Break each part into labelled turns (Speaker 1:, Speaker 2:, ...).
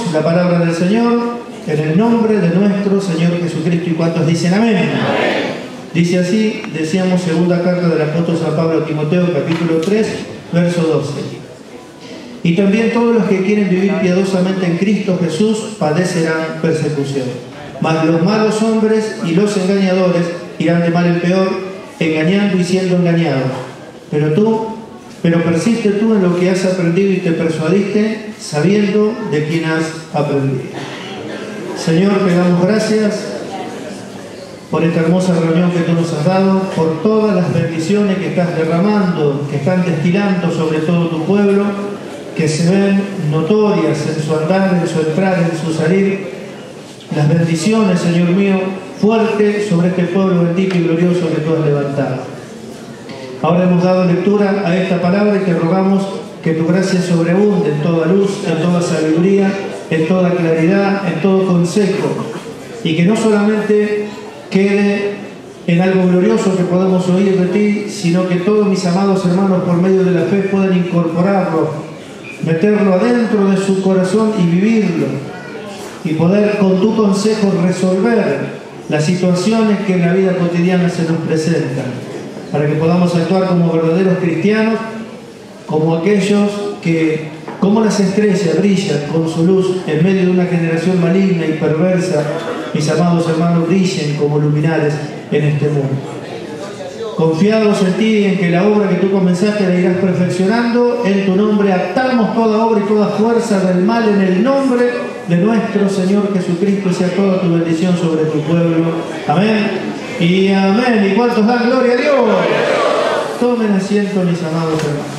Speaker 1: la palabra del Señor en el nombre de nuestro Señor Jesucristo. ¿Y cuántos dicen amén? Amén. Dice así, decíamos, segunda carta del apóstol San Pablo a Timoteo, capítulo 3, verso 12. Y también todos los que quieren vivir piadosamente en Cristo Jesús padecerán persecución. Mas los malos hombres y los engañadores irán de mal en peor, engañando y siendo engañados. Pero persiste tú en lo que has aprendido y te persuadiste, sabiendo de quién has aprendido. Señor, te damos gracias por esta hermosa reunión que tú nos has dado, por todas las bendiciones que estás derramando, que están destilando sobre todo tu pueblo, que se ven notorias en su andar, en su entrar, en su salir. Las bendiciones, Señor mío, fuertes sobre este pueblo bendito y glorioso que tú has levantado. Ahora hemos dado lectura a esta palabra y te rogamos que tu gracia sobreabunde en toda luz, en toda sabiduría, en toda claridad, en todo consejo, y que no solamente quede en algo glorioso que podamos oír de ti, sino que todos mis amados hermanos por medio de la fe puedan incorporarlo, meterlo adentro de su corazón y vivirlo, y poder con tu consejo resolver las situaciones que en la vida cotidiana se nos presentan, para que podamos actuar como verdaderos cristianos, como aquellos que, como las estrellas, brillan con su luz en medio de una generación maligna y perversa. Mis amados hermanos, brillen como luminares en este mundo. Confiados en ti y en que la obra que tú comenzaste la irás perfeccionando, en tu nombre atamos toda obra y toda fuerza del mal en el nombre de nuestro Señor Jesucristo, y sea toda tu bendición sobre tu pueblo. Amén. Y amén. ¿Y cuántos dan gloria a Dios? Tomen asiento, mis amados hermanos.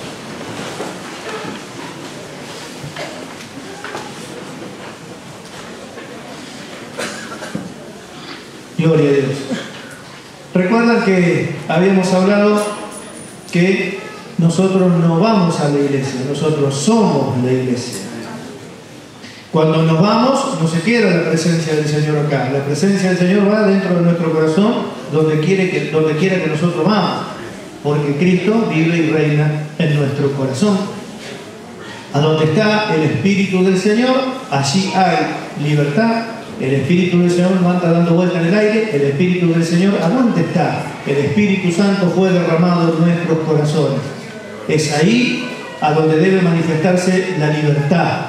Speaker 1: Gloria a Dios. Recuerdan que habíamos hablado que nosotros no vamos a la iglesia, nosotros somos la iglesia. Cuando nos vamos, no se queda la presencia del Señor acá. La presencia del Señor va dentro de nuestro corazón, donde quiera que nosotros vamos, porque Cristo vive y reina en nuestro corazón. A donde está el Espíritu del Señor, allí hay libertad. El Espíritu del Señor no anda dando vuelta en el aire. El Espíritu del Señor, ¿a dónde está? El Espíritu Santo fue derramado en nuestros corazones. Es ahí a donde debe manifestarse la libertad.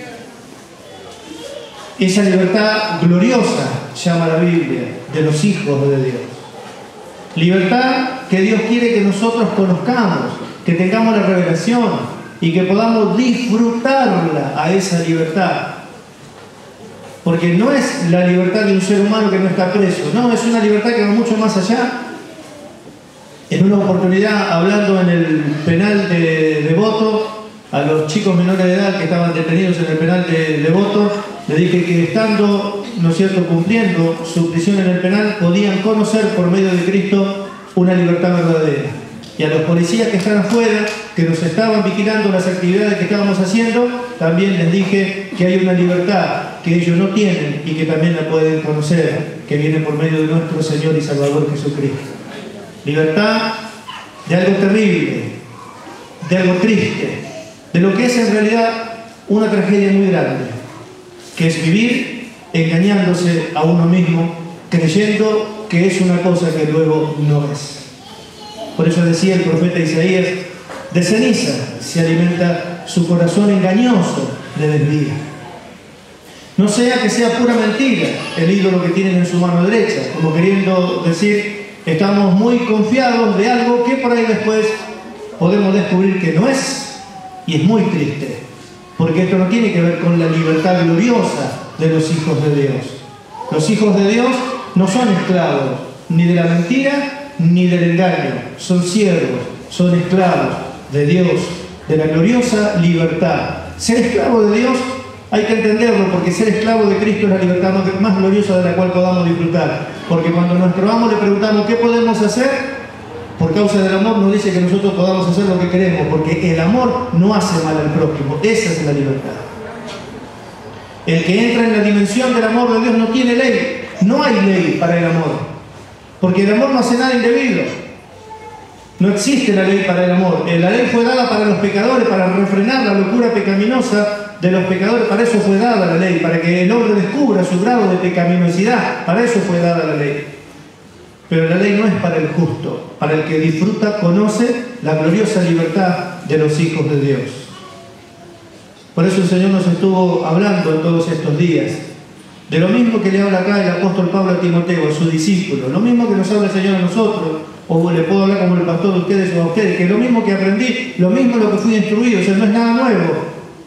Speaker 1: Esa libertad gloriosa, llama la Biblia, de los hijos de Dios. Libertad que Dios quiere que nosotros conozcamos, que tengamos la revelación y que podamos disfrutarla a esa libertad. Porque no es la libertad de un ser humano que no está preso, no, es una libertad que va mucho más allá. En una oportunidad, hablando en el penal de Devoto, a los chicos menores de edad que estaban detenidos en el penal de Devoto, le dije que estando, ¿no es cierto?, cumpliendo su prisión en el penal, podían conocer por medio de Cristo una libertad verdadera. Y a los policías que están afuera, que nos estaban vigilando las actividades que estábamos haciendo, también les dije que hay una libertad que ellos no tienen y que también la pueden conocer, que viene por medio de nuestro Señor y Salvador Jesucristo. Libertad de algo terrible, de algo triste, de lo que es en realidad una tragedia muy grande, que es vivir engañándose a uno mismo, creyendo que es una cosa que luego no es. Por eso decía el profeta Isaías, de ceniza se alimenta su corazón engañoso de desvía. No sea que sea pura mentira el ídolo que tienen en su mano derecha, como queriendo decir, estamos muy confiados de algo que por ahí después podemos descubrir que no es, y es muy triste, porque esto no tiene que ver con la libertad gloriosa de los hijos de Dios. Los hijos de Dios no son esclavos ni de la mentira ni del engaño, son siervos, son esclavos de Dios, de la gloriosa libertad. Ser esclavo de Dios hay que entenderlo, porque ser esclavo de Cristo es la libertad más gloriosa de la cual podamos disfrutar. Porque cuando a nuestro amo le preguntamos qué podemos hacer, por causa del amor nos dice que nosotros podamos hacer lo que queremos, porque el amor no hace mal al prójimo. Esa es la libertad. El que entra en la dimensión del amor de Dios no tiene ley. No hay ley para el amor, porque el amor no hace nada indebido. No existe la ley para el amor. La ley fue dada para los pecadores, para refrenar la locura pecaminosa de los pecadores. Para eso fue dada la ley, para que el hombre descubra su grado de pecaminosidad. Para eso fue dada la ley. Pero la ley no es para el justo, para el que disfruta, conoce la gloriosa libertad de los hijos de Dios. Por eso el Señor nos estuvo hablando en todos estos días, de lo mismo que le habla acá el apóstol Pablo a Timoteo, a su discípulo, lo mismo que nos habla el Señor a nosotros, o le puedo hablar como el pastor de ustedes o a ustedes, que lo mismo que aprendí, lo mismo lo que fui instruido, o sea, no es nada nuevo.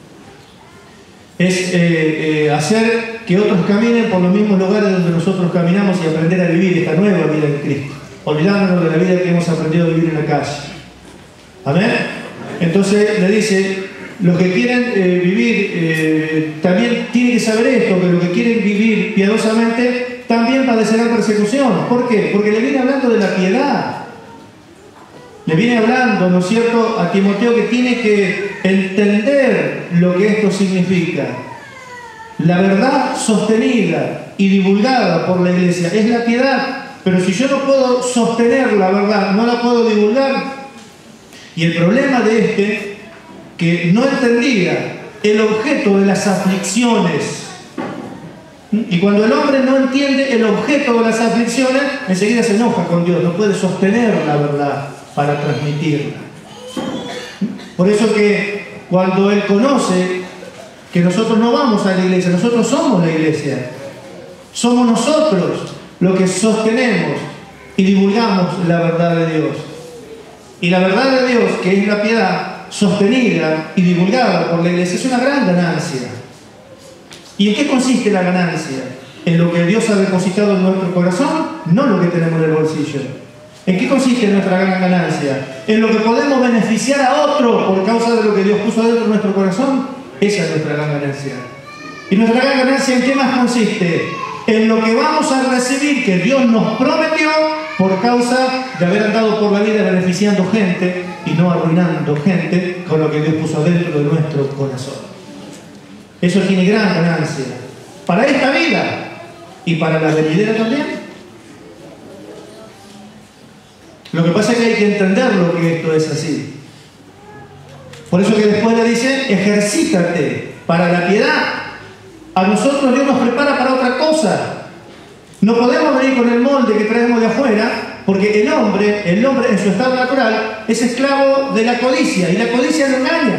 Speaker 1: Es hacer que otros caminen por los mismos lugares donde nosotros caminamos y aprender a vivir esta nueva vida en Cristo, olvidándonos de la vida que hemos aprendido a vivir en la calle. ¿Amén? Entonces le dice, los que quieren vivir también tienen que saber esto, que los que quieren vivir piadosamente también padecerán persecución. ¿Por qué? Porque le viene hablando de la piedad. Le viene hablando, ¿no es cierto?, a Timoteo, que tiene que entender lo que esto significa. La verdad sostenida y divulgada por la iglesia es la piedad, pero si yo no puedo sostener la verdad, no la puedo divulgar. Y el problema de que no entendía el objeto de las aflicciones. Y cuando el hombre no entiende el objeto de las aflicciones, enseguida se enoja con Dios, no puede sostener la verdad para transmitirla. Por eso que cuando él conoce que nosotros no vamos a la iglesia, nosotros somos la iglesia, somos nosotros los que sostenemos y divulgamos la verdad de Dios. Y la verdad de Dios, que es la piedad, sostenida y divulgada por la iglesia, es una gran ganancia. ¿Y en qué consiste la ganancia? En lo que Dios ha depositado en nuestro corazón, no en lo que tenemos en el bolsillo. ¿En qué consiste nuestra gran ganancia? En lo que podemos beneficiar a otro por causa de lo que Dios puso dentro de nuestro corazón. Esa es nuestra gran ganancia. ¿Y nuestra gran ganancia en qué más consiste? En lo que vamos a recibir que Dios nos prometió por causa de haber andado por la vida beneficiando gente y no arruinando gente con lo que Dios puso dentro de nuestro corazón. Eso tiene gran ganancia para esta vida y para la venidera también. Lo que pasa es que hay que entenderlo, que esto es así. Por eso que después le dice, ejercítate para la piedad. A nosotros Dios nos prepara para otra cosa. No podemos venir con el molde que traemos de afuera, porque el hombre en su estado natural es esclavo de la codicia, y la codicia lo engaña.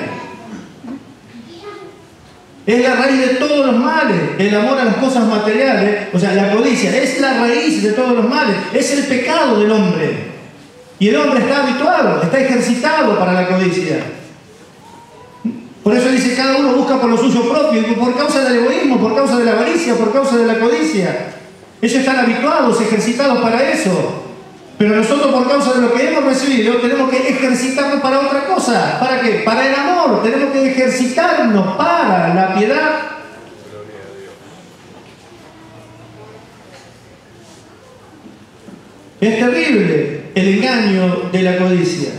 Speaker 1: Es la raíz de todos los males, el amor a las cosas materiales. O sea, la codicia es la raíz de todos los males, es el pecado del hombre. Y el hombre está habituado, está ejercitado para la codicia. Por eso dice, cada uno busca por lo suyo propio, y por causa del egoísmo, por causa de la avaricia, por causa de la codicia. Ellos están habituados, ejercitados para eso. Pero nosotros, por causa de lo que hemos recibido, tenemos que ejercitarnos para otra cosa. ¿Para qué? Para el amor. Tenemos que ejercitarnos para la piedad. Es terrible el engaño de la codicia.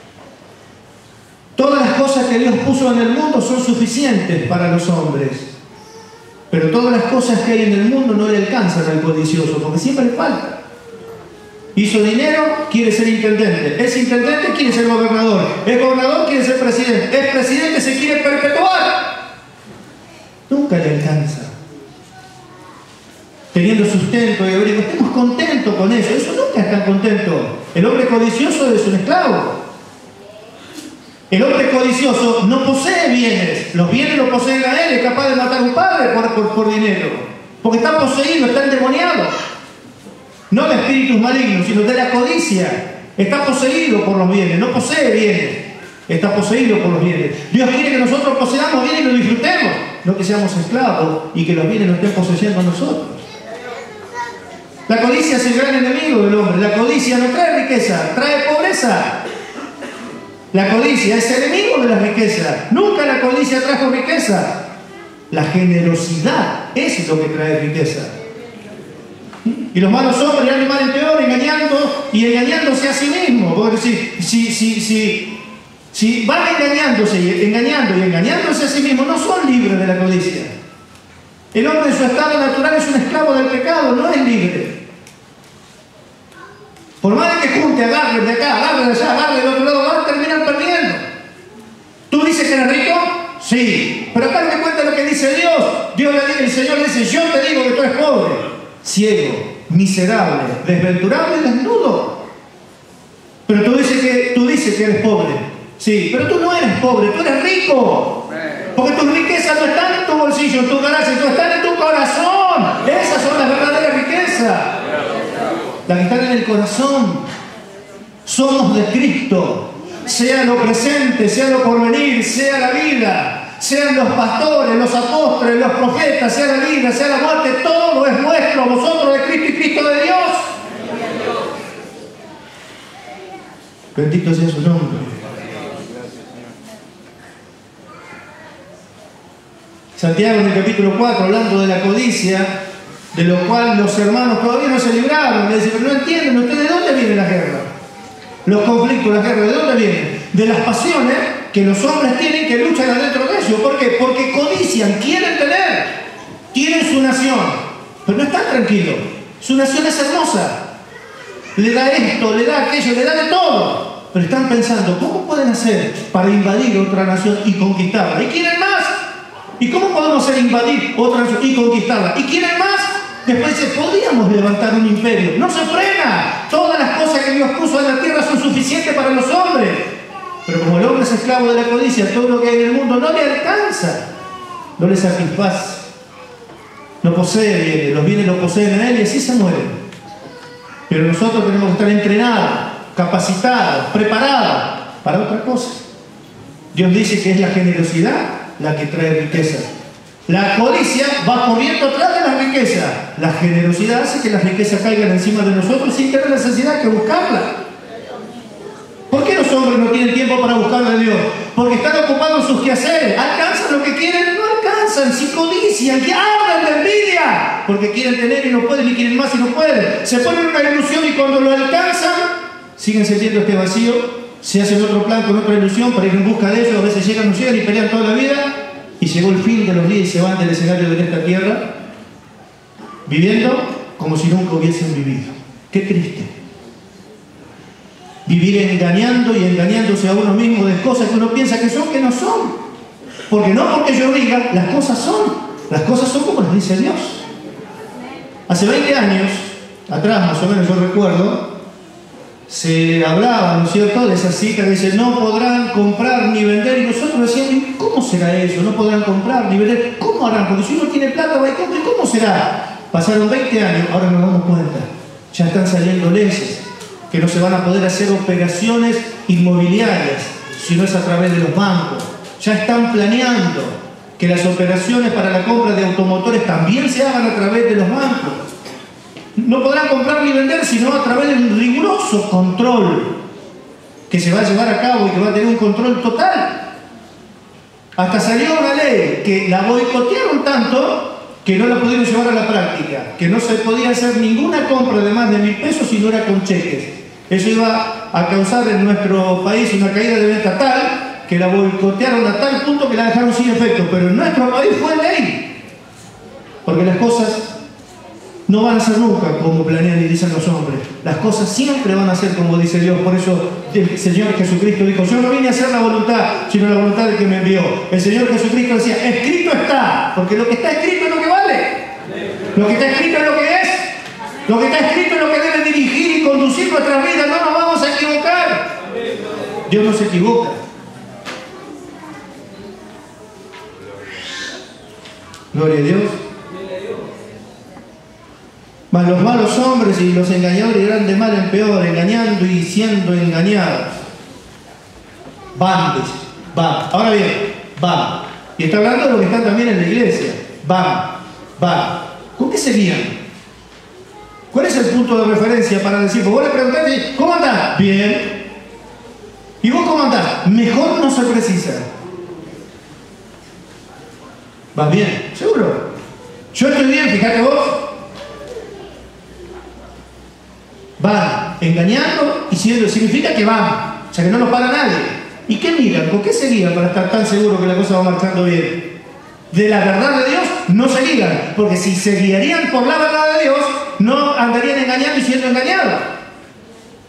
Speaker 1: Todas las cosas que Dios puso en el mundo son suficientes para los hombres. Pero todas las cosas que hay en el mundo no le alcanzan al codicioso, porque siempre le falta. Hizo dinero, quiere ser intendente. Es intendente, quiere ser gobernador. Es gobernador, quiere ser presidente. Es presidente, se quiere perpetuar. Nunca le alcanza. Teniendo sustento y abrigo, estemos contentos con eso. Eso nunca está contento. El hombre codicioso es un esclavo. El hombre codicioso no posee bienes. Los bienes los poseen a él. Es capaz de matar a un padre por dinero. Porque está poseído, está endemoniado. No de espíritus malignos, sino de la codicia. Está poseído por los bienes. No posee bienes. Está poseído por los bienes. Dios quiere que nosotros poseamos bienes y lo disfrutemos. No que seamos esclavos y que los bienes nos estén poseyendo a nosotros. La codicia es el gran enemigo del hombre. La codicia no trae riqueza, trae pobreza. La codicia es enemigo de la riqueza. Nunca la codicia trajo riqueza. La generosidad es lo que trae riqueza. Y los malos hombres irán de mal en peor, engañando y engañándose a sí mismos. Porque si van engañándose y engañándose a sí mismos, no son libres de la codicia. El hombre en su estado natural es un esclavo del pecado, no es libre. Por más de que junte, agarre de acá, agarre de allá, agarre del otro lado, van a terminar perdiendo. ¿Tú dices que eres rico? Sí. Pero acá me cuenta lo que dice Dios. El Señor le dice, yo te digo que tú eres pobre, ciego, miserable, desventurado y desnudo. Pero tú dices que eres pobre. Sí, pero tú no eres pobre, tú eres rico. Porque tus riquezas no están en tu bolsillo, en tu ganancia, están en tu corazón. Esas son las verdaderas riquezas. Las que están en el corazón. Somos de Cristo. Sea lo presente, sea lo porvenir, sea la vida, sean los pastores, los apóstoles, los profetas, sea la vida, sea la muerte, todo es nuestro, vosotros de Cristo y Cristo de Dios. Bendito sea su nombre. Santiago en el capítulo 4, hablando de la codicia, de lo cual los hermanos todavía no se libraron. Le dice, pero no entienden, ¿ustedes de dónde viene la guerra? Los conflictos, la guerra, ¿de dónde vienen? De las pasiones que los hombres tienen, que luchan adentro de ellos. ¿Por qué? Porque codician, quieren tener, tienen su nación, pero no están tranquilos. Su nación es hermosa, le da esto, le da aquello, le da de todo, pero están pensando, ¿cómo pueden hacer para invadir otra nación y conquistarla? ¿Y quieren más? ¿Y cómo podemos hacer invadir otra nación y conquistarla? ¿Y quieren más? Después dice, podríamos levantar un imperio. No se frena. Todas las cosas que Dios puso en la tierra son suficientes para los hombres. Pero como el hombre es esclavo de la codicia, todo lo que hay en el mundo no le alcanza, no le satisface, no posee bienes, los bienes los poseen en él y así se mueren. Pero nosotros tenemos que estar entrenados, capacitados, preparados para otra cosa. Dios dice que es la generosidad la que trae riqueza. La codicia va corriendo atrás de la riqueza. La generosidad hace que las riquezas caigan encima de nosotros sin tener necesidad de buscarla. ¿Por qué los hombres no tienen tiempo para buscar a Dios? Porque están ocupados en sus quehaceres. Alcanzan lo que quieren, no alcanzan. Si codician, que hablan de envidia. Porque quieren tener y no pueden, y quieren más y no pueden. Se ponen una ilusión y cuando lo alcanzan, siguen sintiendo este vacío. Se hacen otro plan con otra ilusión para ir en busca de ellos. A veces llegan, no llegan y pelean toda la vida. Y llegó el fin de los días y se van del escenario de esta tierra viviendo como si nunca hubiesen vivido. Qué triste. Vivir engañando y engañándose a uno mismo de cosas que uno piensa que no son. Porque no porque yo diga, las cosas son. Las cosas son como las dice Dios. Hace 20 años atrás, más o menos yo recuerdo, se hablaba, ¿no es cierto?, de esa cita que dice, no podrán comprar ni vender, y nosotros decíamos, ¿cómo será eso? No podrán comprar ni vender, ¿cómo harán? Porque si uno tiene plata va y compra, ¿y cómo será? Pasaron 20 años, ahora nos damos cuenta, ya están saliendo leyes, que no se van a poder hacer operaciones inmobiliarias, si no es a través de los bancos, ya están planeando que las operaciones para la compra de automotores también se hagan a través de los bancos. No podrán comprar ni vender, sino a través de un riguroso control que se va a llevar a cabo y que va a tener un control total. Hasta salió una ley que la boicotearon tanto que no la pudieron llevar a la práctica, que no se podía hacer ninguna compra de más de 1.000 pesos si no era con cheques. Eso iba a causar en nuestro país una caída de venta tal que la boicotearon a tal punto que la dejaron sin efecto. Pero en nuestro país fue ley, porque las cosas no van a ser nunca como planean y dicen los hombres. Las cosas siempre van a ser como dice Dios. Por eso el Señor Jesucristo dijo, yo no vine a hacer la voluntad, sino la voluntad del que me envió. El Señor Jesucristo decía, escrito está, porque lo que está escrito es lo que vale. Lo que está escrito es lo que es. Lo que está escrito es lo que debe dirigir y conducir nuestras vidas. No nos vamos a equivocar. Dios no se equivoca. Gloria a Dios. Mas los malos hombres y los engañadores irán de mal en peor, engañando y siendo engañados. Van, dice, van. Ahora bien, van. Y está hablando de los que están también en la iglesia. Van. ¿Con qué se guían? ¿Cuál es el punto de referencia para decir? Vos le preguntaste, ¿cómo andás? Bien. ¿Y vos cómo andás? Mejor no se precisa. ¿Vas bien? ¿Seguro? Yo estoy bien, fíjate vos. Van engañando y siendo, significa que van, o sea que no los para nadie. ¿Y qué miran? ¿Con qué se guían para estar tan seguros que la cosa va marchando bien? De la verdad de Dios no se guían, porque si se guiarían por la verdad de Dios, no andarían engañando y siendo engañados.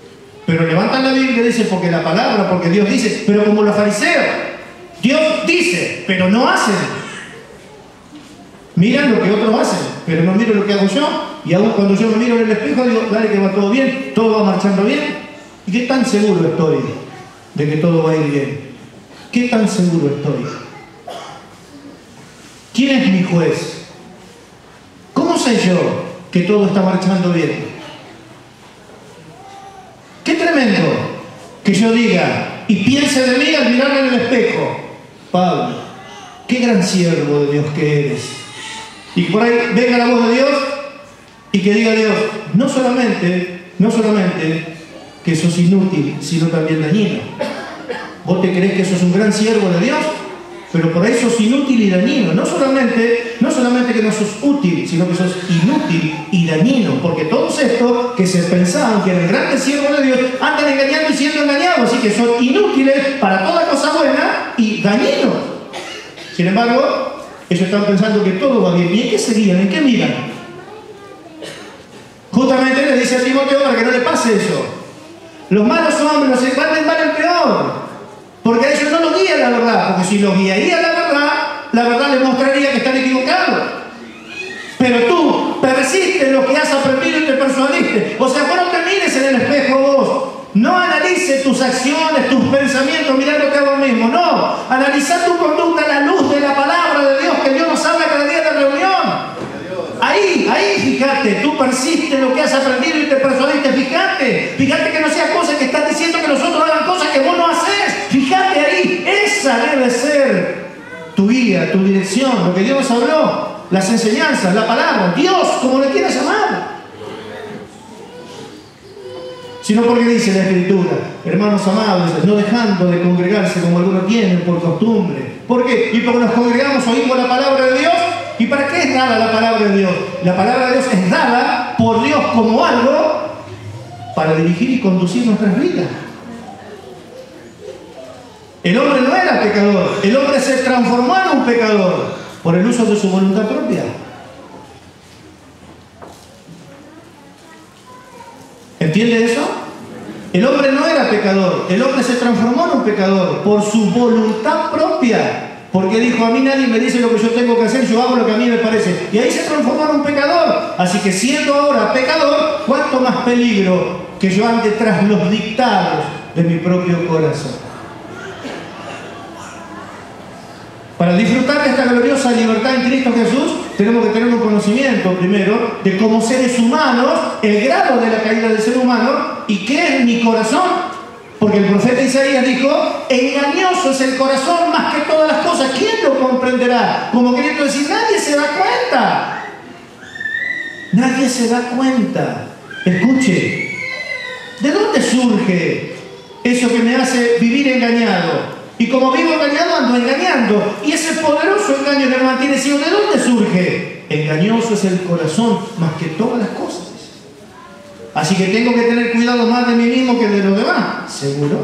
Speaker 1: pero levantan la Biblia y dicen porque la palabra, porque Dios dice, pero como los fariseos, Dios dice, pero no hacen. Miran lo que otros hacen, pero no miran lo que hago yo. Y aún cuando yo me miro en el espejo, digo, dale que va todo bien, todo va marchando bien. ¿Y qué tan seguro estoy de que todo va a ir bien? ¿Qué tan seguro estoy? ¿Quién es mi juez? ¿Cómo sé yo que todo está marchando bien? Qué tremendo que yo diga y piense de mí al mirarme en el espejo. Pablo, qué gran siervo de Dios que eres. Y por ahí venga la voz de Dios y que diga Dios, no solamente que sos inútil, sino también dañino. ¿Vos te crees que sos un gran siervo de Dios? Pero por ahí sos inútil y dañino. No solamente que no sos útil, sino que sos inútil y dañino. Porque todos estos que se pensaban que eran grandes siervos de Dios andan engañando y siendo engañados. Así que son inútiles para toda cosa buena y dañinos. Sin embargo, ellos están pensando que todo va bien. ¿Y en qué seguían? ¿En qué miran? Justamente le dice a Timoteo para que no le pase eso. Los malos hombres van del mal al peor. Porque a ellos no los guía la verdad. Porque si los guiaría la verdad les mostraría que están equivocados. Pero tú persistes en lo que has aprendido y te persuadiste. O sea, vos no te mires en el espejo vos. No analices tus acciones, tus pensamientos mirándote a vos mismo. No. Analiza tu conducta a la luz de la palabra de Dios que Dios nos habla cada día de reunión. Ahí, fíjate, tú persistes en lo que has aprendido y te persuadiste, fíjate que no sea cosa que estás diciendo que los otros hagan cosas que vos no haces, fíjate ahí, esa debe ser tu guía, tu dirección, lo que Dios nos habló, las enseñanzas, la palabra, Dios, como le quieras llamar. Sino porque dice la Escritura, hermanos amados, no dejando de congregarse como algunos tienen por costumbre. ¿Por qué? Y porque nos congregamos, oímos la palabra de Dios. ¿Y para qué es dada la palabra de Dios? La palabra de Dios es dada por Dios como algo para dirigir y conducir nuestras vidas. El hombre no era pecador, el hombre se transformó en un pecador por el uso de su voluntad propia. ¿Entiende eso? El hombre no era pecador, el hombre se transformó en un pecador por su voluntad propia. Porque dijo, a mí nadie me dice lo que yo tengo que hacer, yo hago lo que a mí me parece. Y ahí se transformó en un pecador. Así que siendo ahora pecador, ¿cuánto más peligro que yo ande tras los dictados de mi propio corazón? Para disfrutar de esta gloriosa libertad en Cristo Jesús, tenemos que tener un conocimiento primero de como seres humanos, el grado de la caída del ser humano y qué es mi corazón. Porque el profeta Isaías dijo, engañoso es el corazón más que todas las cosas. ¿Quién lo comprenderá? Como queriendo decir, nadie se da cuenta. Nadie se da cuenta. Escuche, ¿de dónde surge eso que me hace vivir engañado? Y como vivo engañado, ando engañando. Y ese poderoso engaño que me mantiene ciego, ¿de dónde surge? Engañoso es el corazón más que todas las cosas. Así que tengo que tener cuidado más de mí mismo que de los demás. ¿Seguro?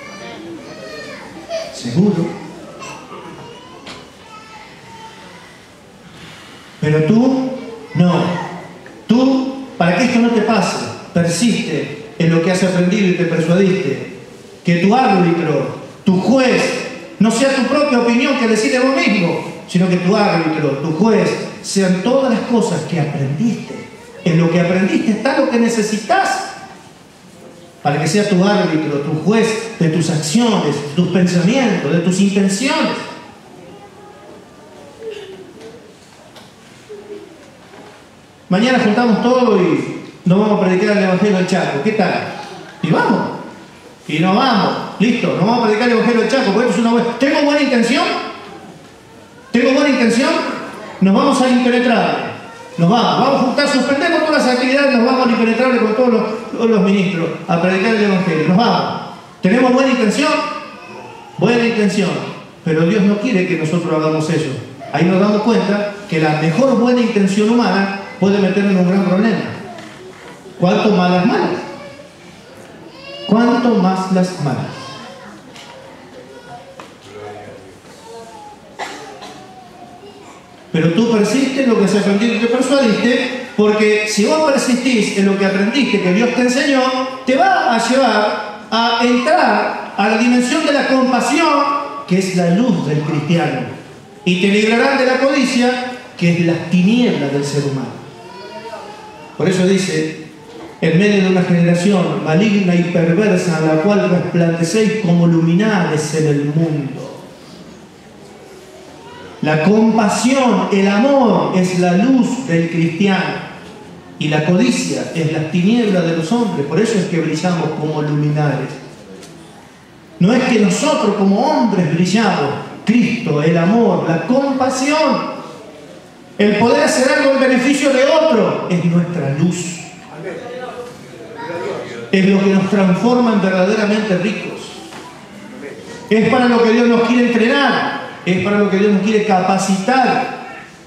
Speaker 1: ¿Seguro? Pero tú, no. Tú, para que esto no te pase, persiste en lo que has aprendido y te persuadiste. Que tu árbitro, tu juez, no sea tu propia opinión que decide vos mismo, sino que tu árbitro, tu juez, sean todas las cosas que aprendiste. En lo que aprendiste está lo que necesitas para que sea tu árbitro, tu juez de tus acciones, tus pensamientos, de tus intenciones. Mañana juntamos todo y nos vamos a predicar el Evangelio del Chaco. ¿Qué tal? Y vamos. Y nos vamos. Listo, nos vamos a predicar el Evangelio del Chaco. Porque esto es una buena... ¿Tengo buena intención? ¿Tengo buena intención? Nos vamos a impenetrable. Nos vamos a juntar, suspendemos todas las actividades, nos vamos a impenetrable con todos los ministros a predicar el Evangelio. Nos vamos. ¿Tenemos buena intención? Buena intención. Pero Dios no quiere que nosotros hagamos eso. Ahí nos damos cuenta que la mejor buena intención humana puede meternos en un gran problema. ¿Cuánto más las malas? ¿Cuánto más las malas? Pero tú persistes en lo que se aprendió y te persuadiste, Porque si vos persistís en lo que aprendiste, que Dios te enseñó, te va a llevar a entrar a la dimensión de la compasión, que es la luz del cristiano. Y te librarán de la codicia, que es las tinieblas del ser humano. Por eso dice, en medio de una generación maligna y perversa, en la cual resplandecéis como luminares en el mundo. La compasión, el amor, es la luz del cristiano. Y la codicia es la tiniebla de los hombres. Por eso es que brillamos como luminares. No es que nosotros como hombres brillamos. Cristo, el amor, la compasión, el poder hacer algo en beneficio de otro, es nuestra luz. Es lo que nos transforma en verdaderamente ricos. Es para lo que Dios nos quiere entrenar. Es para lo que Dios nos quiere capacitar.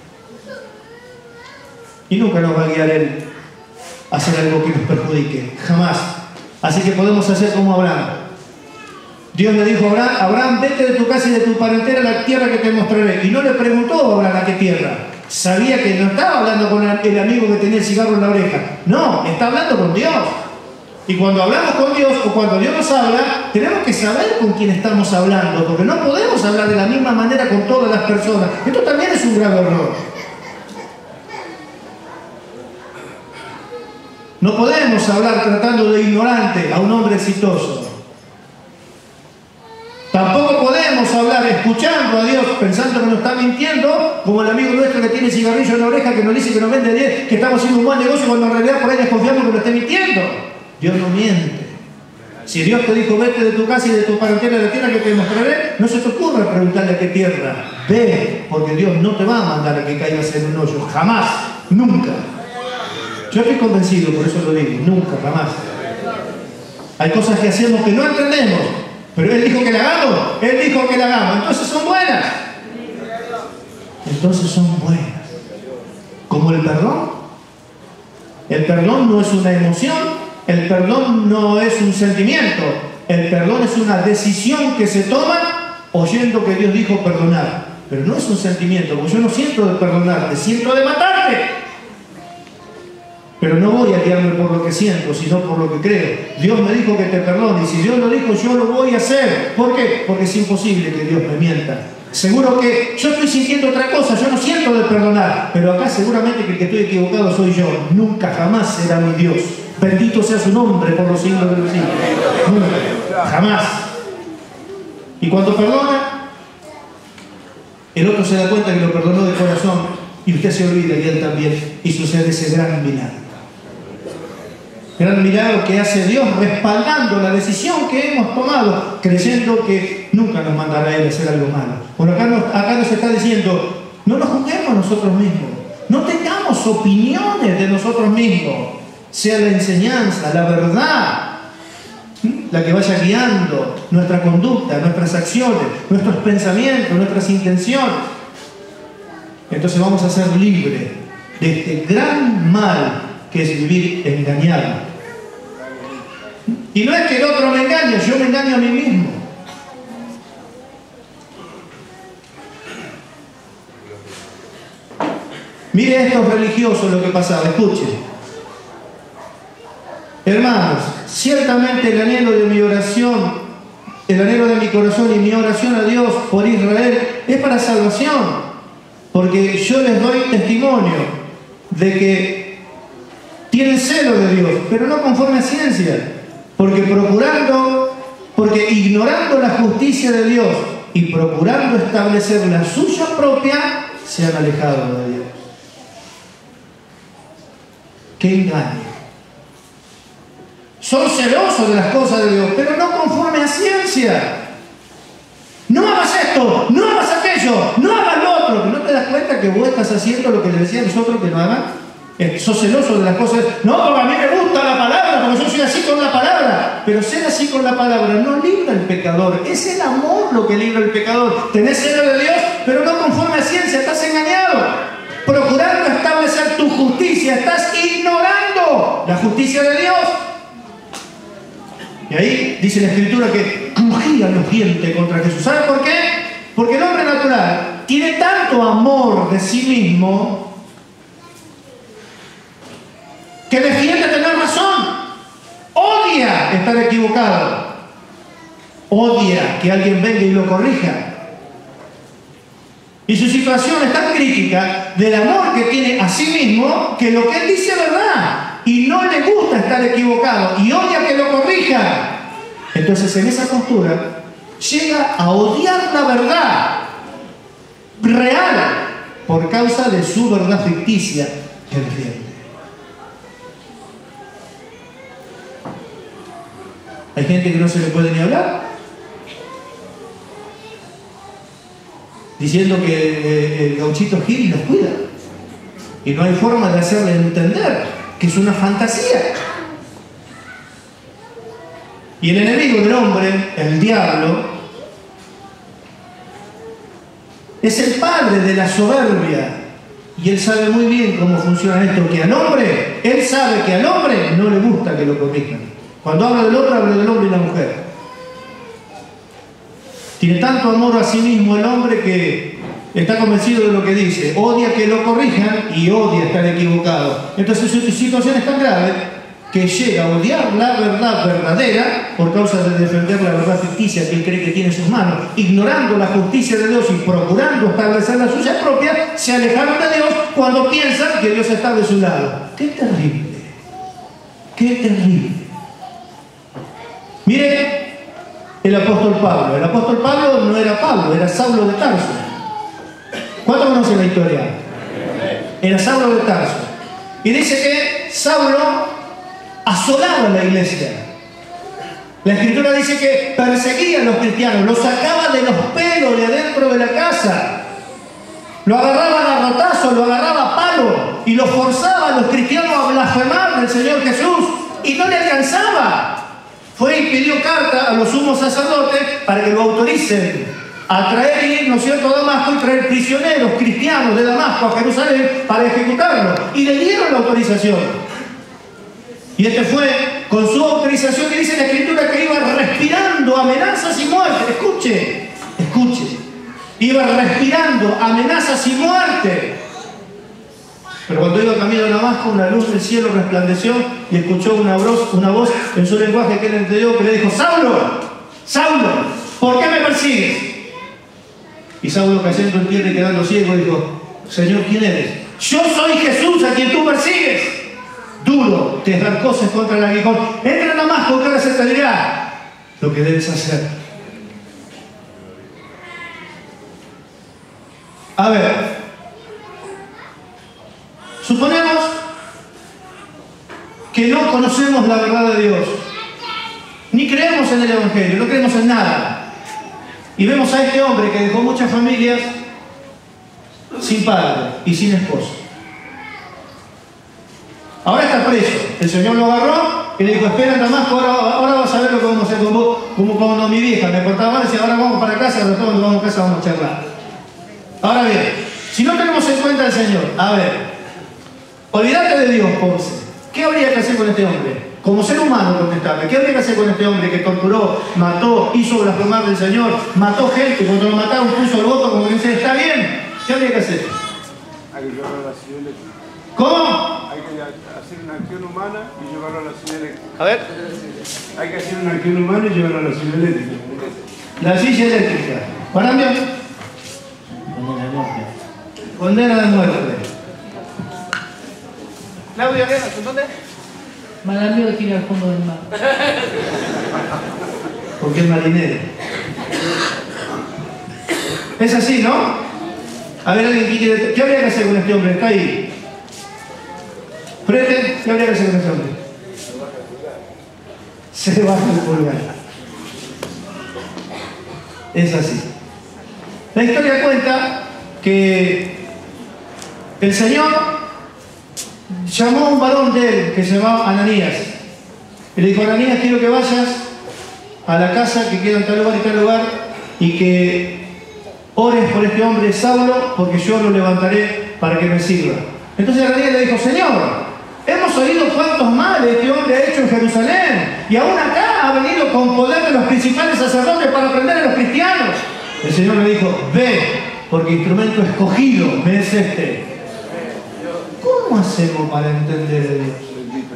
Speaker 1: Y nunca nos va a guiar Él a hacer algo que nos perjudique. Jamás. Así que podemos hacer como Abraham. Dios le dijo a Abraham, vete de tu casa y de tu parentela a la tierra que te mostraré. Y no le preguntó a Abraham a qué tierra. Sabía que no estaba hablando con el amigo que tenía el cigarro en la oreja. No, está hablando con Dios. Y cuando hablamos con Dios, o cuando Dios nos habla, tenemos que saber con quién estamos hablando, porque no podemos hablar de la misma manera con todas las personas. Esto también es un grave error. No podemos hablar tratando de ignorante a un hombre exitoso. Tampoco podemos hablar escuchando a Dios pensando que nos está mintiendo, como el amigo nuestro que tiene cigarrillo en la oreja, que nos dice que nos vende 10, que estamos haciendo un buen negocio, cuando en realidad por ahí desconfiamos que nos esté mintiendo. Dios no miente. Si Dios te dijo, vete de tu casa y de tu parentela de la tierra que te mostraré, no se te ocurra preguntarle a qué tierra. Ve, porque Dios no te va a mandar a que caigas en un hoyo. Jamás, nunca. Yo estoy convencido, por eso lo digo, nunca, jamás. Hay cosas que hacemos que no entendemos, pero Él dijo que la hagamos, Él dijo que la hagamos, entonces son buenas. Entonces son buenas. Como el perdón. El perdón no es una emoción, el perdón no es un sentimiento, el perdón es una decisión que se toma oyendo que Dios dijo perdonar. Pero no es un sentimiento, porque yo no siento de perdonarte, siento de matarte. Pero no voy a guiarme por lo que siento, sino por lo que creo. Dios me dijo que te perdone, y si Dios lo dijo, yo lo voy a hacer. ¿Por qué? Porque es imposible que Dios me mienta. Seguro que yo estoy sintiendo otra cosa, yo no siento de perdonar, pero acá seguramente que el que estoy equivocado soy yo. Nunca jamás será mi Dios. Bendito sea su nombre por los siglos de los siglos. Nunca, jamás. Y cuando perdona, el otro se da cuenta que lo perdonó de corazón y usted se olvida y él también, y sucede ese gran milagro. Gran milagro que hace Dios respaldando la decisión que hemos tomado, creyendo que nunca nos mandará Él a hacer algo malo. Bueno, acá nos está diciendo, no nos juzguemos nosotros mismos, no tengamos opiniones de nosotros mismos, sea la enseñanza, la verdad, la que vaya guiando nuestra conducta, nuestras acciones, nuestros pensamientos, nuestras intenciones. Entonces vamos a ser libres de este gran mal que es vivir engañado. Y no es que el otro me engañe, yo me engaño a mí mismo. Mire estos religiosos lo que pasaba, escuchen. Hermanos, ciertamente el anhelo de mi oración, el anhelo de mi corazón y mi oración a Dios por Israel es para salvación, porque yo les doy testimonio de que tienen celo de Dios, pero no conforme a ciencia, porque ignorando la justicia de Dios y procurando establecer la suya propia, se han alejado de Dios. ¡Qué engaño! Son celosos de las cosas de Dios, pero no conforme a ciencia. No hagas esto, no hagas aquello, no hagas lo otro. ¿No te das cuenta que vos estás haciendo lo que le decían nosotros que no hagan? Sos celoso de las cosas. No, porque a mí me gusta la palabra, porque yo soy así con la palabra. Pero ser así con la palabra no libra al pecador. Es el amor lo que libra al pecador. Tenés celo de Dios, pero no conforme a ciencia. Estás engañado. Procurando establecer tu justicia. Estás ignorando la justicia de Dios. Y ahí dice la Escritura que crujían los dientes contra Jesús. ¿Sabe por qué? Porque el hombre natural tiene tanto amor de sí mismo que defiende tener razón, odia estar equivocado, odia que alguien venga y lo corrija. Y su situación es tan crítica del amor que tiene a sí mismo que lo que él dice es verdad y no le gusta estar equivocado y odia que lo corrija. Entonces en esa postura llega a odiar la verdad real por causa de su verdad ficticia que defiende. Hay gente que no se le puede ni hablar, diciendo que el gauchito Gil los cuida y no hay forma de hacerle entender que es una fantasía. Y el enemigo del hombre, el diablo, es el padre de la soberbia y él sabe muy bien cómo funciona esto, que al hombre, él sabe que al hombre no le gusta que lo corrijan. Cuando habla del hombre y la mujer. Tiene tanto amor a sí mismo el hombre que está convencido de lo que dice, odia que lo corrijan y odia estar equivocado. Entonces su situación es tan grave que llega a odiar la verdad verdadera por causa de defender la verdad ficticia que él cree que tiene en sus manos, ignorando la justicia de Dios y procurando establecer la suya propia, se alejaron de Dios cuando piensan que Dios está de su lado. ¡Qué terrible! ¡Qué terrible! Mire el apóstol Pablo. El apóstol Pablo no era Pablo, era Saulo de Tarso. ¿Cuántos conocen la historia? Era Saulo de Tarso. Y dice que Saulo asolaba la iglesia. La escritura dice que perseguía a los cristianos, los sacaba de los pelos de adentro de la casa, lo agarraban a rotazos, lo agarraba a palo y lo forzaba a los cristianos a blasfemar del Señor Jesús y no le alcanzaba. Fue y pidió carta a los sumos sacerdotes para que lo autoricen a traer y ir, ¿no es cierto?, a Damasco y traer prisioneros cristianos de Damasco a Jerusalén para ejecutarlo. Y le dieron la autorización. Y este fue con su autorización, y dice la escritura que iba respirando amenazas y muerte. Escuche, escuche. Iba respirando amenazas y muerte. Pero cuando iba camino a Damasco, una luz del cielo resplandeció y escuchó una voz en su lenguaje que él entendió, que le dijo: Saulo, Saulo, ¿por qué me persigues? Y Saulo, cayendo en tierra y quedando ciego, dijo: Señor, ¿quién eres? Yo soy Jesús, a quien tú persigues. Duro te dar cosas contra el aguijón. Entra en Damasco, que ahora se te dirá lo que debes hacer. A ver, suponemos que no conocemos la verdad de Dios, ni creemos en el Evangelio, no creemos en nada. Y vemos a este hombre que dejó muchas familias sin padre y sin esposo. Ahora está preso. El Señor lo agarró y le dijo: espera en Damasco, ahora vas a ver lo que vamos a hacer con vos, como cuando mi vieja me portaba mal y decía: ahora vamos para casa, después cuando vamos a casa vamos a charlar. Ahora bien, si no tenemos en cuenta al Señor, a ver, olvídate de Dios, Ponce. ¿Qué habría que hacer con este hombre? Como ser humano, contestable. ¿Qué habría que hacer con este hombre que torturó, mató, hizo blasfemar del Señor, mató gente, cuando lo mataron puso el voto como que dice: está bien? ¿Qué habría que hacer?
Speaker 2: Hay que llevarlo a la silla eléctrica.
Speaker 1: ¿Cómo?
Speaker 2: Hay que hacer una acción humana y llevarlo a la silla eléctrica.
Speaker 1: A ver.
Speaker 2: Hay que hacer una acción humana y llevarlo a la silla eléctrica.
Speaker 1: La silla eléctrica. ¿Parambio? Condena de muerte. Condena de muerte. Claudia, ¿en dónde?
Speaker 3: Marambio de tirar al fondo del mar.
Speaker 1: Porque es marinero. Es así, ¿no? A ver, alguien quiere... ¿Qué habría que hacer con este hombre? Está ahí. Frente, ¿qué habría que hacer con este hombre? Se baja el pulgar. Es así. La historia cuenta que el Señor llamó a un varón de él que se llamaba Ananías. Y le dijo: Ananías, quiero que vayas a la casa que queda en tal lugar y tal lugar y que ores por este hombre Saulo, porque yo lo levantaré para que me sirva. Entonces Ananías le dijo: Señor, hemos oído cuántos males este hombre ha hecho en Jerusalén y aún acá ha venido con poder de los principales sacerdotes para prender a los cristianos. El Señor le dijo: ve, porque instrumento escogido me es este. ¿Cómo hacemos para entender a Dios?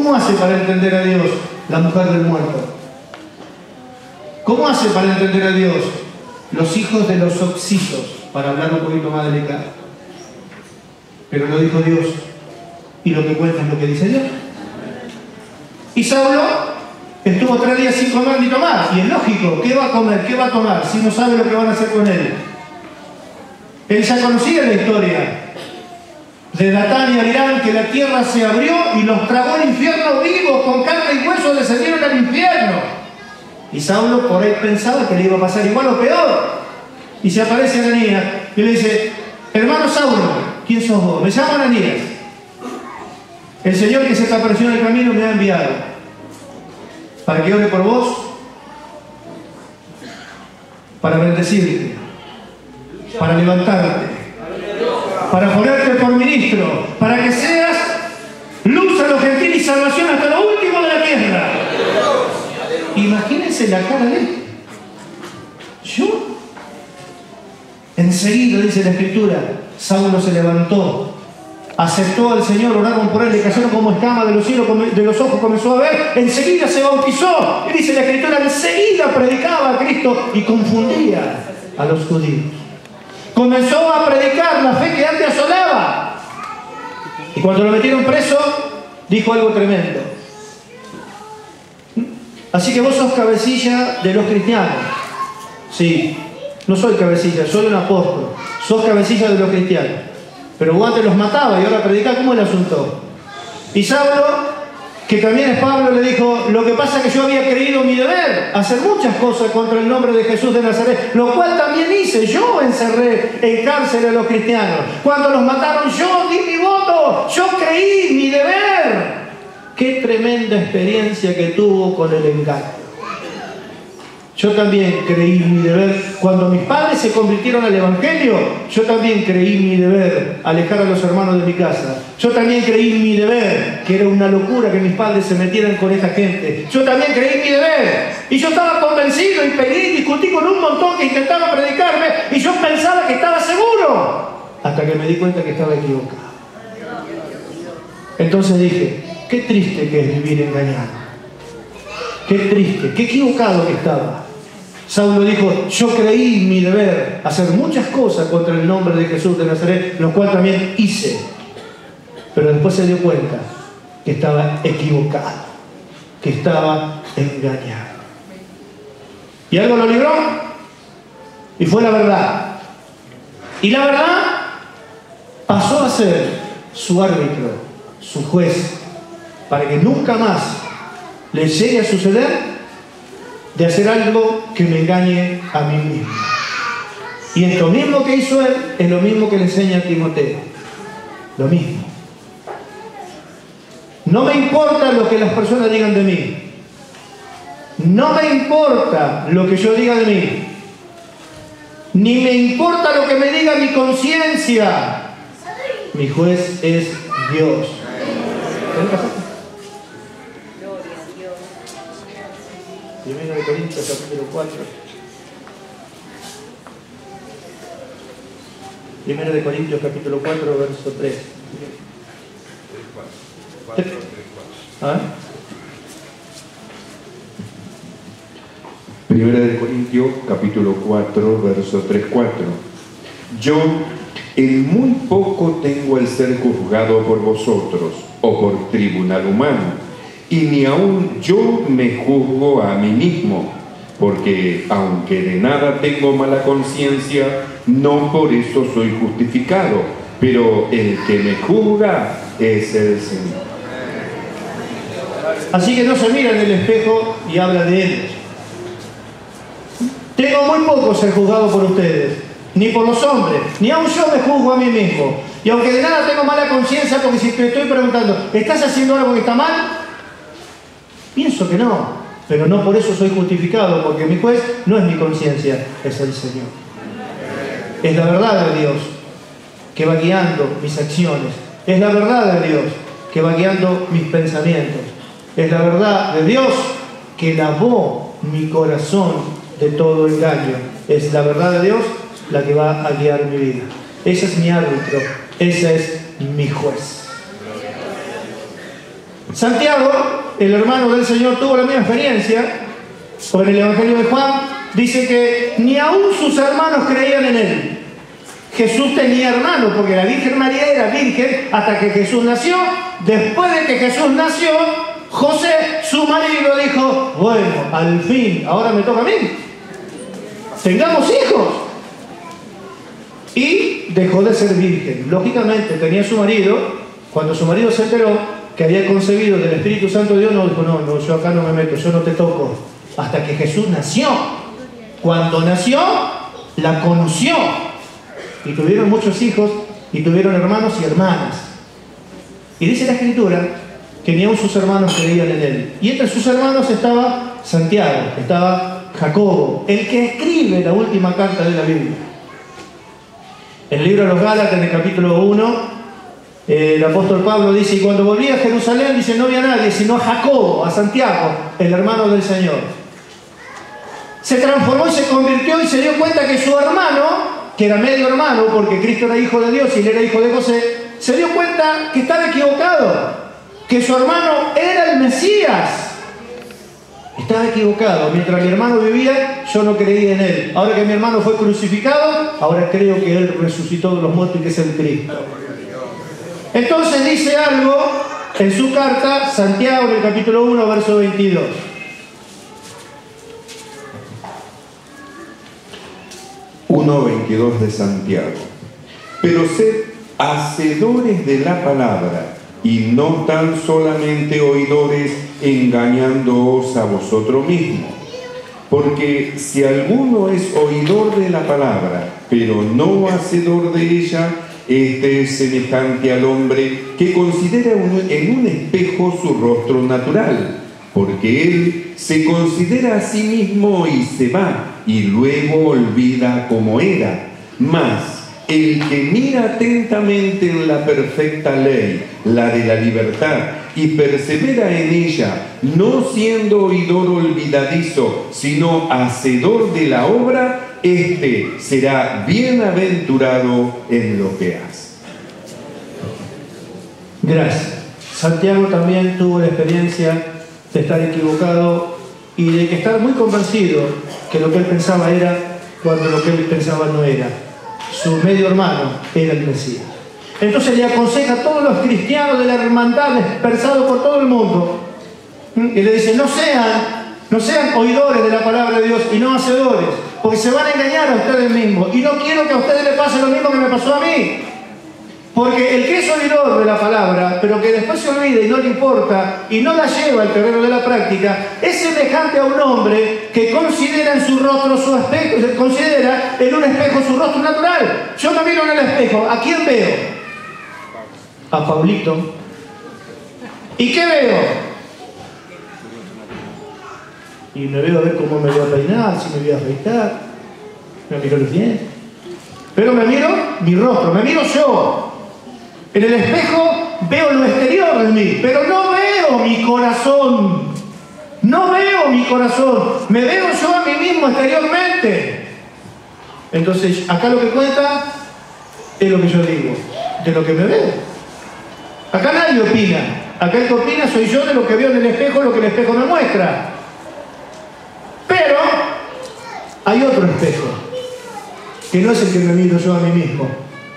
Speaker 1: ¿Cómo hace para entender a Dios la mujer del muerto? ¿Cómo hace para entender a Dios los hijos de los oxisos? Para hablar un poquito más delicado. Pero lo dijo Dios. Y lo que cuenta es lo que dice Dios. Y Saulo estuvo 3 días sin comer ni tomar. Y es lógico, ¿qué va a comer? ¿Qué va a tomar? Si no sabe lo que van a hacer con él. Él ya conocía la historia de Datán y Abiram, que la tierra se abrió y los tragó el infierno vivos, con carne y hueso descendieron al infierno. Y Saulo por ahí pensaba que le iba a pasar igual o peor. Y se aparece Ananías y le dice: hermano Saulo, ¿quién sos vos? Me llamo Ananías. El Señor que se te apareció en el camino me ha enviado para que ore por vos, para bendecirte, para levantarte, para ponerte por ministro, para que seas luz a los gentiles y salvación hasta lo último de la tierra. Imagínense la cara de él. Yo, enseguida, dice la Escritura, Saulo se levantó, aceptó al Señor, oraron por él, le cayeron como escamas de los cielos, de los ojos comenzó a ver, enseguida se bautizó. Y dice la Escritura, enseguida predicaba a Cristo y confundía a los judíos. Comenzó a predicar la fe que antes asolaba. Y cuando lo metieron preso, dijo algo tremendo. Así que vos sos cabecilla de los cristianos. Sí, no soy cabecilla, soy un apóstol. Sos cabecilla de los cristianos. Pero vos antes los mataba y ahora predicás. ¿Cómo es el asunto? Y Saulo, que también es Pablo, le dijo: lo que pasa es que yo había creído mi deber, hacer muchas cosas contra el nombre de Jesús de Nazaret, lo cual también hice. Yo encerré en cárcel a los cristianos. Cuando los mataron, yo di mi voto, yo creí mi deber. Qué tremenda experiencia que tuvo con el engaño. Yo también creí mi deber. Cuando mis padres se convirtieron al Evangelio, yo también creí mi deber alejar a los hermanos de mi casa. Yo también creí mi deber, que era una locura que mis padres se metieran con esta gente. Yo también creí mi deber. Y yo estaba convencido y peleé y discutí con un montón que intentaba predicarme y yo pensaba que estaba seguro. Hasta que me di cuenta que estaba equivocado. Entonces dije: qué triste que es vivir engañado. Qué triste, qué equivocado que estaba. Saulo dijo: yo creí mi deber, hacer muchas cosas contra el nombre de Jesús de Nazaret, lo cual también hice. Pero después se dio cuenta que estaba equivocado, que estaba engañado. Y algo lo libró, y fue la verdad. Y la verdad pasó a ser su árbitro, su juez, para que nunca más le llegue a suceder de hacer algo que me engañe a mí mismo. Y esto mismo que hizo él es lo mismo que le enseña a Timoteo. Lo mismo. No me importa lo que las personas digan de mí. No me importa lo que yo diga de mí. Ni me importa lo que me diga mi conciencia. Mi juez es Dios. Primero de Corintios, capítulo 4. Primero de Corintios, capítulo 4, verso 3. ¿Ah?
Speaker 4: Primera de Corintios, capítulo 4, verso 3-4. Yo en muy poco tengo el ser juzgado por vosotros o por tribunal humano, y ni aun yo me juzgo a mí mismo, porque aunque de nada tengo mala conciencia, no por eso soy justificado, pero el que me juzga es el Señor.
Speaker 1: Así que no se mira en el espejo y habla de él. Tengo muy poco ser juzgado por ustedes, ni por los hombres, ni aun yo me juzgo a mí mismo. Y aunque de nada tengo mala conciencia, porque si te estoy preguntando, ¿estás haciendo algo que está mal? Pienso que no, pero no por eso soy justificado, porque mi juez no es mi conciencia, es el Señor. Es la verdad de Dios que va guiando mis acciones. Es la verdad de Dios que va guiando mis pensamientos. Es la verdad de Dios que lavó mi corazón de todo engaño. Es la verdad de Dios la que va a guiar mi vida. Ese es mi árbitro, ese es mi juez. Santiago, el hermano del Señor, tuvo la misma experiencia. Por el Evangelio de Juan dice que ni aún sus hermanos creían en él. Jesús tenía hermanos, porque la Virgen María era virgen hasta que Jesús nació. Después de que Jesús nació, José, su marido, dijo: bueno, al fin, ahora me toca a mí. Tengamos hijos. Y dejó de ser virgen. Lógicamente, tenía su marido. Cuando su marido se enteró que había concebido del Espíritu Santo de Dios, no dijo: no, yo acá no me meto, yo no te toco. Hasta que Jesús nació. Cuando nació, la conoció. Y tuvieron muchos hijos, y tuvieron hermanos y hermanas. Y dice la Escritura que ni aun sus hermanos creían en él. Y entre sus hermanos estaba Santiago, estaba Jacobo, el que escribe la última carta de la Biblia. En el libro de los Gálatas, en el capítulo 1, el apóstol Pablo dice: y cuando volví a Jerusalén, dice, no había nadie sino a Jacobo, a Santiago, el hermano del Señor. Se transformó y se convirtió y se dio cuenta que su hermano, que era medio hermano, porque Cristo era hijo de Dios y él era hijo de José, se dio cuenta que estaba equivocado, que su hermano era el Mesías. Estaba equivocado. Mientras mi hermano vivía, yo no creía en él. Ahora que mi hermano fue crucificado, ahora creo que él resucitó de los muertos y que es el Cristo. Entonces dice algo en su carta, Santiago, en el capítulo 1, verso 22.
Speaker 4: de Santiago. Pero sed hacedores de la palabra, y no tan solamente oidores, engañándoos a vosotros mismos. Porque si alguno es oidor de la palabra, pero no hacedor de ella, este es semejante al hombre que considera en un espejo su rostro natural, porque él se considera a sí mismo y se va, y luego olvida cómo era. Mas el que mira atentamente en la perfecta ley, la de la libertad, y persevera en ella, no siendo oidor olvidadizo, sino hacedor de la obra, éste será bienaventurado en lo que hace.
Speaker 1: Gracias. Santiago también tuvo la experiencia de estar equivocado y de que estar muy convencido que lo que él pensaba era cuando lo que él pensaba no era. Su medio hermano era el Mesías. Entonces le aconseja a todos los cristianos de la hermandad dispersados por todo el mundo, y le dice: no sean oidores de la palabra de Dios y no hacedores, porque se van a engañar a ustedes mismos, y no quiero que a ustedes les pase lo mismo que me pasó a mí. Porque el que es oidor de la palabra, pero que después se olvida y no le importa, y no la lleva al terreno de la práctica, es semejante a un hombre que considera en su rostro su espejo, considera en un espejo su rostro natural. Yo me miro en el espejo, ¿a quién veo? A Paulito. ¿Y qué veo? Y me veo a ver cómo me voy a peinar, si me voy a afeitar, me miro los dientes. Pero me miro mi rostro, me miro yo. En el espejo veo lo exterior de mí, pero no veo mi corazón. No veo mi corazón. Me veo yo a mí mismo exteriormente. Entonces, acá lo que cuenta es lo que yo digo, de lo que me veo. Acá nadie opina. Acá el que opina soy yo de lo que veo en el espejo, lo que el espejo me muestra. Pero hay otro espejo, que no es el que me miro yo a mí mismo.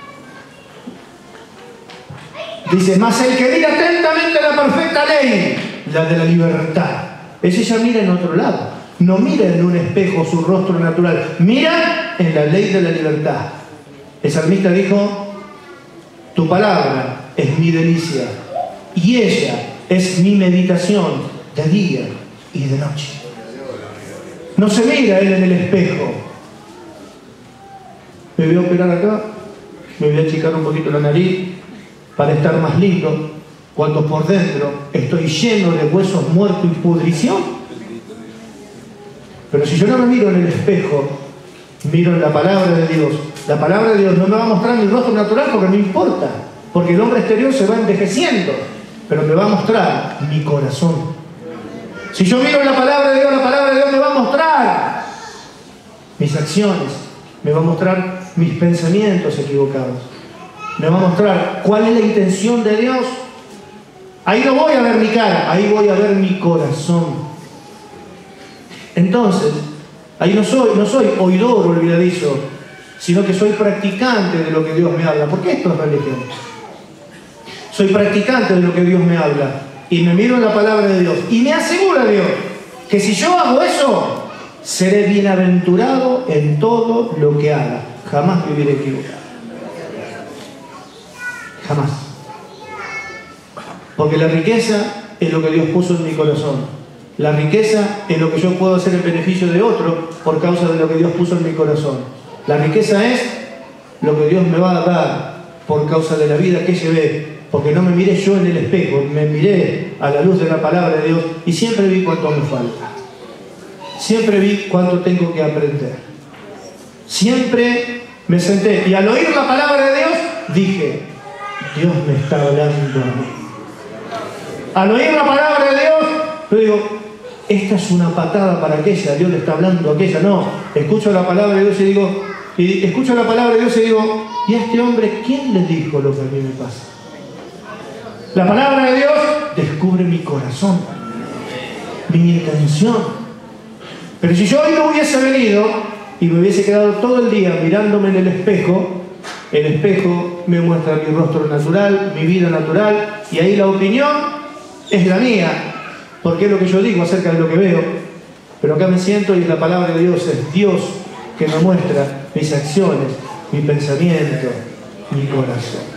Speaker 1: Dice: mas el que mira atentamente la perfecta ley, la de la libertad, ese ya mira en otro lado. No mira en un espejo su rostro natural, mira en la ley de la libertad. El salmista dijo: tu palabra es mi delicia, y ella es mi meditación de día y de noche. No se mira él en el espejo. Me voy a operar acá, me voy a achicar un poquito la nariz para estar más lindo, cuando por dentro estoy lleno de huesos muertos y pudrición. Pero si yo no me miro en el espejo, miro en la palabra de Dios. La palabra de Dios no me va a mostrar mi rostro natural porque no importa, porque el hombre exterior se va envejeciendo, pero me va a mostrar mi corazón. Si yo miro en la palabra de Dios, la palabra de Dios me va a mostrar mis acciones, me va a mostrar mis pensamientos equivocados, me va a mostrar cuál es la intención de Dios. Ahí no voy a ver mi cara, ahí voy a ver mi corazón. Entonces, ahí no soy oidor olvidadizo, sino que soy practicante de lo que Dios me habla. Porque esto es religión. Soy practicante de lo que Dios me habla. Y me miro en la palabra de Dios. Y me asegura Dios que si yo hago eso, seré bienaventurado en todo lo que haga. Jamás viviré equivocado. Jamás. Porque la riqueza es lo que Dios puso en mi corazón. La riqueza es lo que yo puedo hacer en beneficio de otro por causa de lo que Dios puso en mi corazón. La riqueza es lo que Dios me va a dar por causa de la vida que llevé. Porque no me miré yo en el espejo, me miré a la luz de la palabra de Dios y siempre vi cuánto me falta. Siempre vi cuánto tengo que aprender. Siempre me senté y al oír la palabra de Dios dije, Dios me está hablando a mí. Al oír la palabra de Dios, yo digo, esta es una patada para aquella, Dios le está hablando a aquella. No, escucho la palabra de Dios y digo, ¿y a este hombre quién le dijo lo que a mí me pasa? La palabra de Dios descubre mi corazón, mi intención. Pero si yo hoy no hubiese venido y me hubiese quedado todo el día mirándome en el espejo me muestra mi rostro natural, mi vida natural, y ahí la opinión es la mía, porque es lo que yo digo acerca de lo que veo. Pero acá me siento y la palabra de Dios es Dios que me muestra mis acciones, mi pensamiento, mi corazón.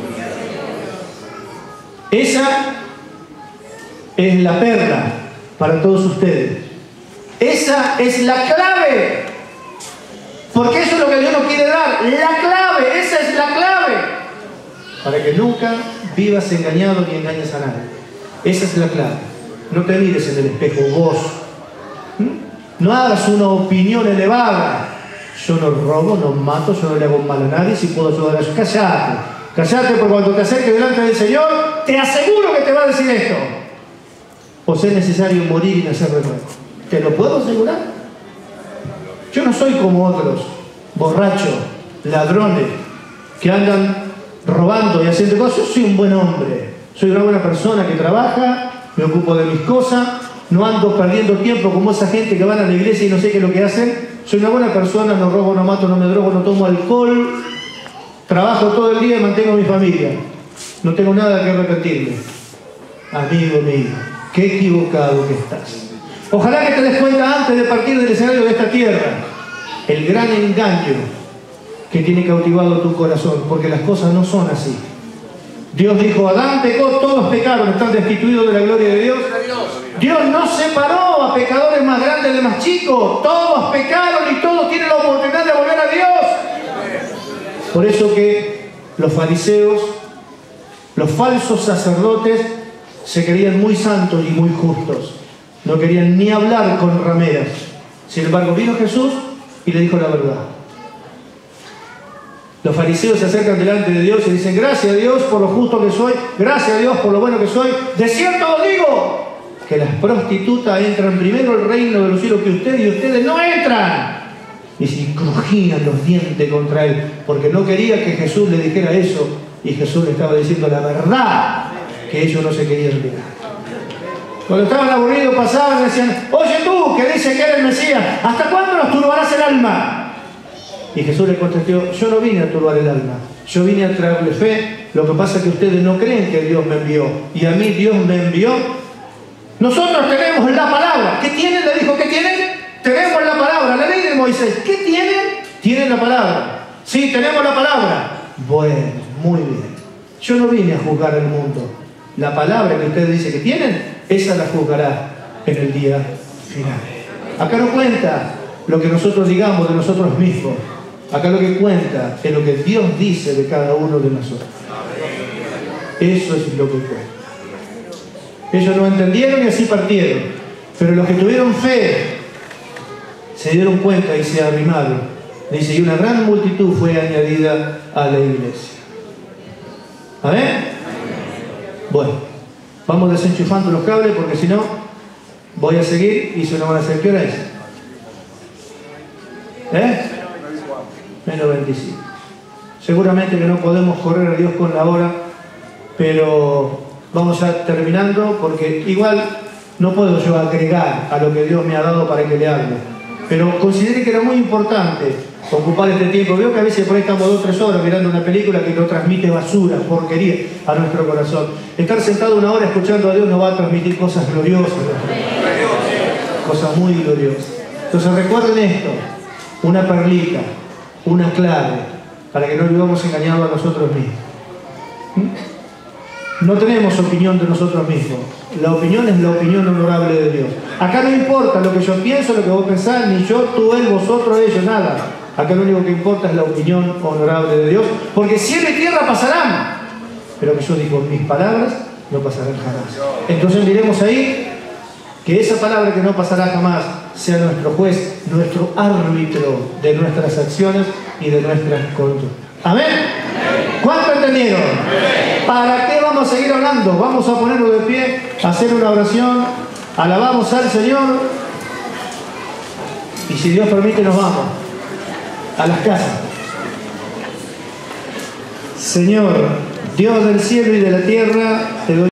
Speaker 1: Esa es la perla para todos ustedes. Esa es la clave. Porque eso es lo que Dios nos quiere dar. La clave, esa es la clave. Para que nunca vivas engañado ni engañes a nadie. Esa es la clave. No te mires en el espejo vos. No hagas una opinión elevada. Yo no robo, no mato, yo no le hago mal a nadie. Si puedo ayudar a ellos, cállate. Cállate, porque cuando te acerques delante del Señor, te aseguro que te va a decir esto. Os es necesario morir y nacer de nuevo. ¿Te lo puedo asegurar? Yo no soy como otros, borrachos, ladrones, que andan robando y haciendo cosas. Yo soy un buen hombre. Soy una buena persona que trabaja, me ocupo de mis cosas, no ando perdiendo tiempo como esa gente que van a la iglesia y no sé qué es lo que hacen. Soy una buena persona, no robo, no mato, no me drogo, no tomo alcohol. Trabajo todo el día y mantengo a mi familia. No tengo nada que repetirme. Amigo mío, qué equivocado que estás. Ojalá que te des cuenta antes de partir del escenario de esta tierra el gran engaño que tiene cautivado tu corazón, porque las cosas no son así. Dios dijo, Adán pecó, todos pecaron, están destituidos de la gloria de Dios. Dios no separó a pecadores más grandes de más chicos. Todos pecaron y todos tienen la oportunidad de volver a Dios. Por eso que los fariseos, los falsos sacerdotes, se creían muy santos y muy justos. No querían ni hablar con rameras. Sin embargo, vino Jesús y le dijo la verdad. Los fariseos se acercan delante de Dios y dicen, gracias a Dios por lo justo que soy, gracias a Dios por lo bueno que soy. De cierto os digo que las prostitutas entran primero al reino de los cielos que ustedes, y ustedes no entran. Y se crujían los dientes contra él, porque no quería que Jesús le dijera eso, y Jesús le estaba diciendo la verdad, que ellos no se querían mirar. Cuando estaban aburridos pasaban y decían, oye tú, que dices que eres el Mesías, ¿hasta cuándo nos turbarás el alma? Y Jesús le contestó, yo no vine a turbar el alma, yo vine a traerle fe. Lo que pasa es que ustedes no creen que Dios me envió, y a mí Dios me envió. Nosotros tenemos la palabra. ¿Qué tienen? Le dijo, ¿qué tienen? Tenemos la palabra, la ley de Moisés. ¿Qué tienen? Tienen la palabra. Sí, tenemos la palabra. Bueno, muy bien. Yo no vine a juzgar al mundo. La palabra que ustedes dicen que tienen, esa la juzgará en el día final. Acá no cuenta lo que nosotros digamos de nosotros mismos. Acá lo que cuenta es lo que Dios dice de cada uno de nosotros. Eso es lo que cuenta. Ellos no entendieron y así partieron. Pero los que tuvieron fe se dieron cuenta y se arrimaron. Dice, y una gran multitud fue añadida a la iglesia. ¿Amén? Bueno, vamos desenchufando los cables porque si no voy a seguir y se nos van a hacer. ¿Qué hora es? Menos 25. Seguramente que no podemos correr a Dios con la hora, pero vamos ya terminando, porque igual no puedo yo agregar a lo que Dios me ha dado para que le hable. Pero consideré que era muy importante ocupar este tiempo. Veo que a veces por ahí estamos 2 o 3 horas mirando una película que nos transmite basura, porquería a nuestro corazón. Estar sentado 1 hora escuchando a Dios nos va a transmitir cosas gloriosas, cosas muy gloriosas. Entonces recuerden esto, una perlita, una clave, para que no vivamos engañados a nosotros mismos. No tenemos opinión de nosotros mismos. La opinión es la opinión honorable de Dios. Acá no importa lo que yo pienso, lo que vos pensás, ni yo, tú, él, vosotros, ellos, nada. Acá lo único que importa es la opinión honorable de Dios, porque cielo y tierra pasarán, pero que yo digo, mis palabras no pasarán jamás. Entonces miremos ahí que esa palabra que no pasará jamás sea nuestro juez, nuestro árbitro de nuestras acciones y de nuestras conductas. ¿Amén? ¿Cuánto entendieron? ¿Para qué vamos a seguir hablando? Vamos a ponernos de pie, hacer una oración, alabamos al Señor y si Dios permite nos vamos a las casas. Señor, Dios del cielo y de la tierra, te doy